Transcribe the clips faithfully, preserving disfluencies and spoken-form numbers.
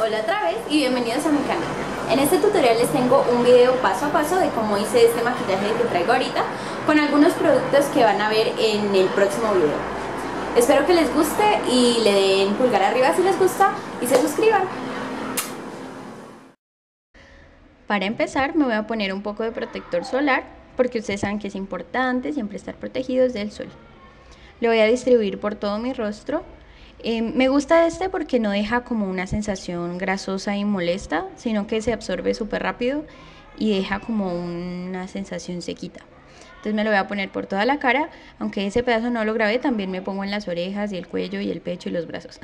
Hola otra vez y bienvenidos a mi canal. En este tutorial les tengo un video paso a paso de cómo hice este maquillaje que traigo ahorita con algunos productos que van a ver en el próximo video. Espero que les guste y le den pulgar arriba si les gusta y se suscriban. Para empezar me voy a poner un poco de protector solar porque ustedes saben que es importante siempre estar protegidos del sol. Lo voy a distribuir por todo mi rostro. Eh, me gusta este porque no deja como una sensación grasosa y molesta, sino que se absorbe súper rápido y deja como una sensación sequita. Entonces me lo voy a poner por toda la cara, aunque ese pedazo no lo grabé, también me pongo en las orejas y el cuello y el pecho y los brazos.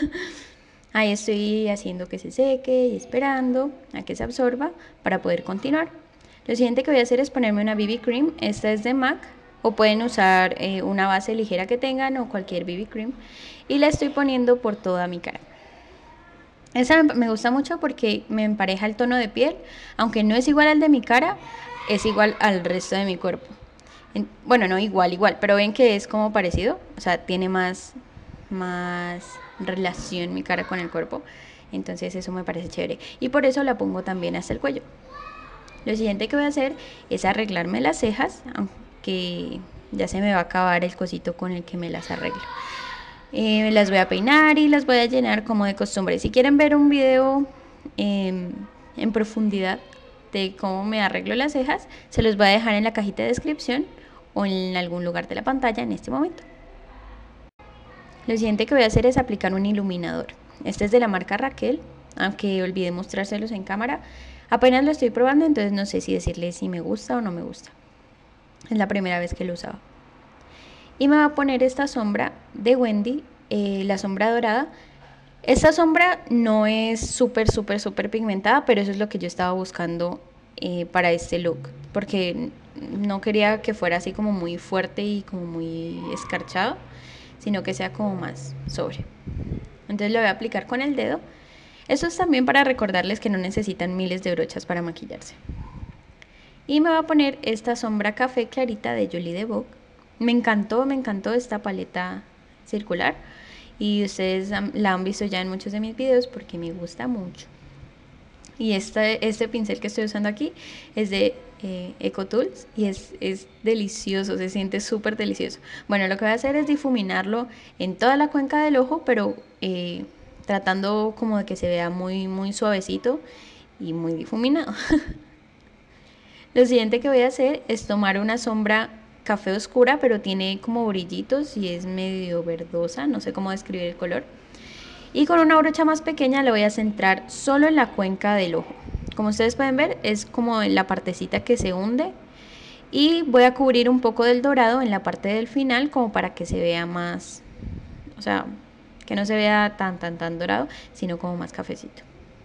Ahí estoy haciendo que se seque y esperando a que se absorba para poder continuar. Lo siguiente que voy a hacer es ponerme una B B Cream, esta es de MAC, o pueden usar eh, una base ligera que tengan o cualquier B B Cream, y la estoy poniendo por toda mi cara. Esta me gusta mucho porque me empareja el tono de piel, aunque no es igual al de mi cara, es igual al resto de mi cuerpo. Bueno, no igual, igual, pero ven que es como parecido, o sea, tiene más, más relación mi cara con el cuerpo, entonces eso me parece chévere, y por eso la pongo también hasta el cuello. Lo siguiente que voy a hacer es arreglarme las cejas, aunque ya se me va a acabar el cosito con el que me las arreglo. Eh, las voy a peinar y las voy a llenar como de costumbre. Si quieren ver un video eh, en profundidad de cómo me arreglo las cejas, se los voy a dejar en la cajita de descripción o en algún lugar de la pantalla en este momento. Lo siguiente que voy a hacer es aplicar un iluminador. Este es de la marca Raquel, aunque olvidé mostrárselos en cámara. Apenas lo estoy probando, entonces no sé si decirles si me gusta o no me gusta. Es la primera vez que lo usaba. Y me voy a poner esta sombra de Wendy, eh, la sombra dorada. Esta sombra no es súper, súper, súper pigmentada, pero eso es lo que yo estaba buscando eh, para este look, porque no quería que fuera así como muy fuerte y como muy escarchado, sino que sea como más sobre. Entonces lo voy a aplicar con el dedo. Esto es también para recordarles que no necesitan miles de brochas para maquillarse. Y me voy a poner esta sombra café clarita de Jolie de Vogue. Me encantó, me encantó esta paleta circular. Y ustedes la han visto ya en muchos de mis videos porque me gusta mucho. Y este, este pincel que estoy usando aquí es de eh, EcoTools y es, es delicioso, se siente súper delicioso. Bueno, lo que voy a hacer es difuminarlo en toda la cuenca del ojo, pero eh, tratando como de que se vea muy, muy suavecito y muy difuminado. Lo siguiente que voy a hacer es tomar una sombra café oscura, pero tiene como brillitos y es medio verdosa, no sé cómo describir el color. Y con una brocha más pequeña le voy a centrar solo en la cuenca del ojo. Como ustedes pueden ver, es como en la partecita que se hunde. Y voy a cubrir un poco del dorado en la parte del final como para que se vea más, o sea, que no se vea tan, tan, tan dorado, sino como más cafecito.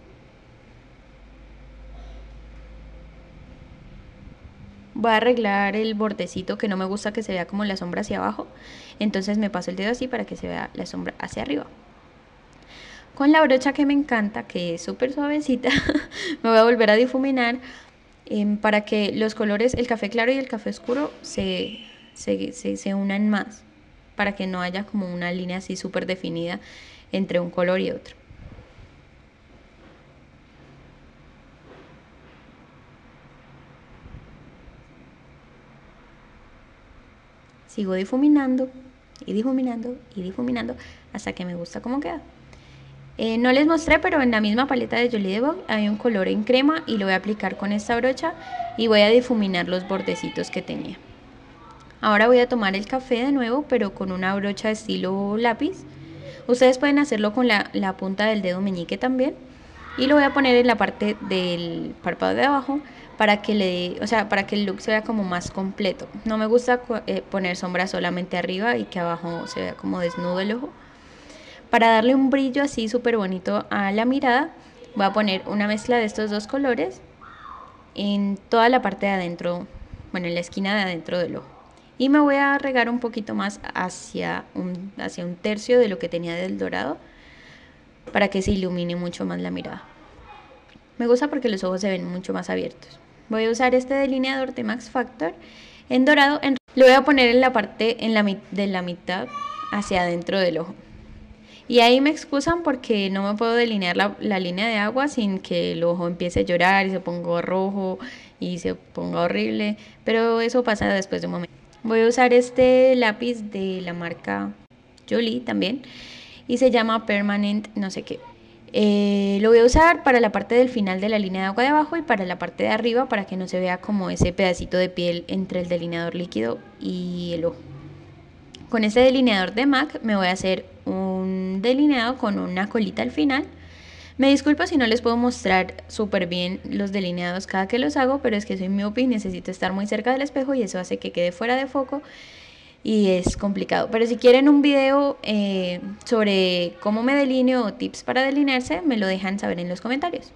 Voy a arreglar el bordecito que no me gusta que se vea como la sombra hacia abajo, entonces me paso el dedo así para que se vea la sombra hacia arriba. Con la brocha que me encanta, que es súper suavecita, me voy a volver a difuminar eh, para que los colores, el café claro y el café oscuro, se, se, se, se unan más, para que no haya como una línea así súper definida entre un color y otro. Sigo difuminando y difuminando y difuminando hasta que me gusta cómo queda. Eh, no les mostré, pero en la misma paleta de Jolie de Vogue hay un color en crema y lo voy a aplicar con esta brocha y voy a difuminar los bordecitos que tenía. Ahora voy a tomar el café de nuevo, pero con una brocha de estilo lápiz. Ustedes pueden hacerlo con la, la punta del dedo meñique también. Y lo voy a poner en la parte del párpado de abajo para que le, o sea, para que el look se vea como más completo. No me gusta eh, poner sombra solamente arriba y que abajo se vea como desnudo el ojo. Para darle un brillo así súper bonito a la mirada, voy a poner una mezcla de estos dos colores en toda la parte de adentro, bueno, en la esquina de adentro del ojo. Y me voy a regar un poquito más hacia un, hacia un tercio de lo que tenía del dorado para que se ilumine mucho más la mirada. Me gusta porque los ojos se ven mucho más abiertos. Voy a usar este delineador de Max Factor en dorado. En... Lo voy a poner en la parte en la, de la mitad hacia adentro del ojo. Y ahí me excusan porque no me puedo delinear la, la línea de agua sin que el ojo empiece a llorar y se ponga rojo y se ponga horrible, pero eso pasa después de un momento. Voy a usar este lápiz de la marca Jolie también y se llama Permanent no sé qué. Eh, lo voy a usar para la parte del final de la línea de agua de abajo y para la parte de arriba para que no se vea como ese pedacito de piel entre el delineador líquido y el ojo. Con este delineador de MAC me voy a hacer un delineado con una colita al final. Me disculpo si no les puedo mostrar súper bien los delineados cada que los hago, pero es que soy miope y necesito estar muy cerca del espejo y eso hace que quede fuera de foco y es complicado. Pero si quieren un video eh, sobre cómo me delineo o tips para delinearse, me lo dejan saber en los comentarios.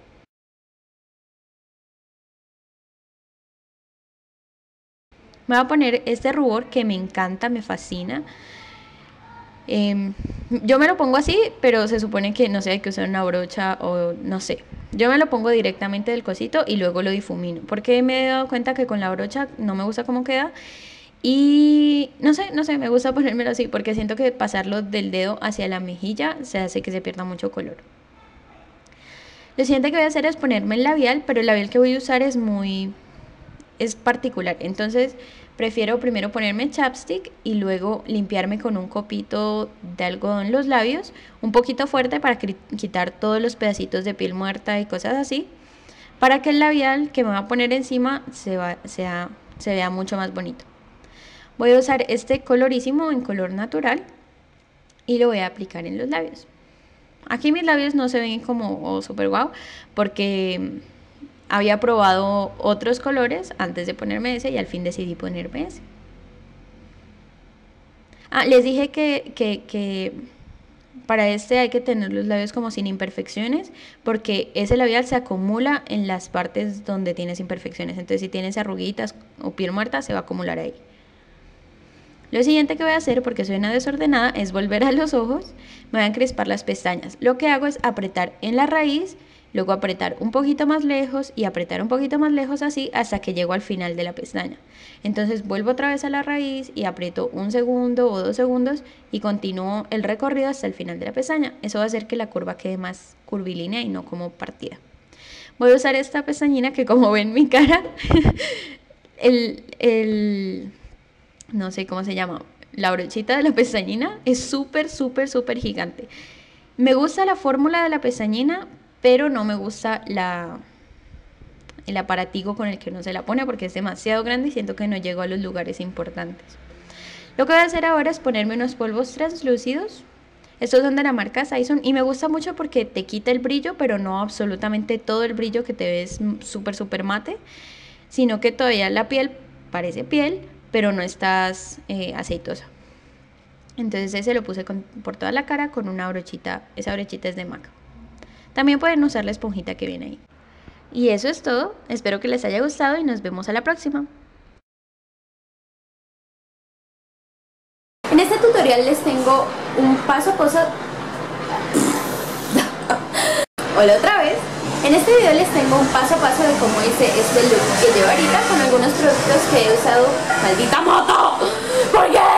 Me voy a poner este rubor que me encanta, me fascina. Eh, yo me lo pongo así, pero se supone que no sé, hay que usar una brocha o no sé. Yo me lo pongo directamente del cosito y luego lo difumino, porque me he dado cuenta que con la brocha no me gusta cómo queda. Y no sé, no sé, me gusta ponérmelo así, porque siento que pasarlo del dedo hacia la mejilla se hace que se pierda mucho color. Lo siguiente que voy a hacer es ponerme el labial, pero el labial que voy a usar es muy... es particular, entonces prefiero primero ponerme chapstick y luego limpiarme con un copito de algodón los labios, un poquito fuerte para quitar todos los pedacitos de piel muerta y cosas así, para que el labial que me va a poner encima se, va, sea, se vea mucho más bonito. Voy a usar este colorísimo en color natural y lo voy a aplicar en los labios. Aquí mis labios no se ven como oh, super guau porque había probado otros colores antes de ponerme ese y al fin decidí ponerme ese. Ah, les dije que, que, que para este hay que tener los labios como sin imperfecciones porque ese labial se acumula en las partes donde tienes imperfecciones. Entonces si tienes arruguitas o piel muerta se va a acumular ahí. Lo siguiente que voy a hacer, porque soy una desordenada, es volver a los ojos. Me voy a encrespar las pestañas. Lo que hago es apretar en la raíz, luego apretar un poquito más lejos y apretar un poquito más lejos así hasta que llego al final de la pestaña. Entonces vuelvo otra vez a la raíz y aprieto un segundo o dos segundos y continúo el recorrido hasta el final de la pestaña. Eso va a hacer que la curva quede más curvilínea y no como partida. Voy a usar esta pestañina que, como ven mi cara, el... el no sé cómo se llama, la brochita de la pestañina es súper, súper, súper gigante. Me gusta la fórmula de la pestañina, pero no me gusta la, el aparatico con el que uno se la pone porque es demasiado grande y siento que no llego a los lugares importantes. Lo que voy a hacer ahora es ponerme unos polvos translúcidos. Estos son de la marca Saison y me gusta mucho porque te quita el brillo, pero no absolutamente todo el brillo que te ves súper, súper mate, sino que todavía la piel parece piel, pero no estás eh, aceitosa. Entonces ese lo puse con, por toda la cara con una brochita, esa brochita es de MAC. También pueden usar la esponjita que viene ahí. Y eso es todo, espero que les haya gustado y nos vemos a la próxima. En este tutorial les tengo un paso a paso... Hola otra vez. En este video les tengo un paso a paso de cómo hice este look que llevo ahorita con algunos productos que he usado. ¡Maldita moto! ¿Por qué?